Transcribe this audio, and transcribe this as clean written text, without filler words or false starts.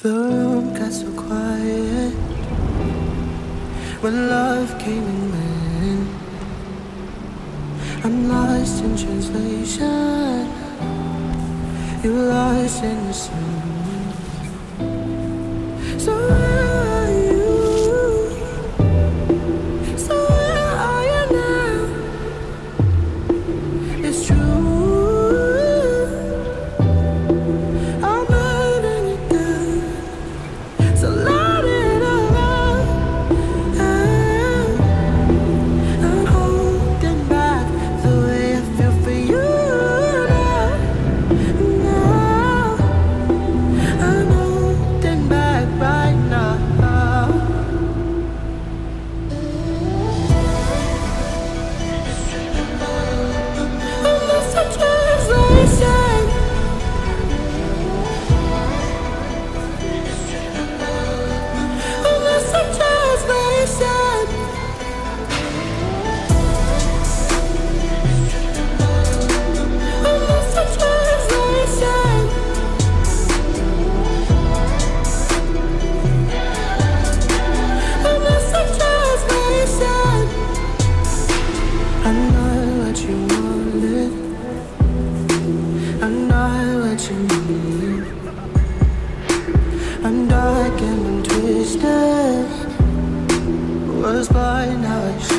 The room got so quiet when love came and went. I'm lost in translation, you're lost in the sun. So where are you? So where are you now? It's true, I'm letting it down. So let it all out. I'm holding back the way I feel for you now. I'm holding back right now. I'm lost in translation. I'm lost in translation. I'm lost in translation. I'm lost in translation. I'm not what you wanted, I'm not what you need. I'm dark and I'm twisted, was blind, now I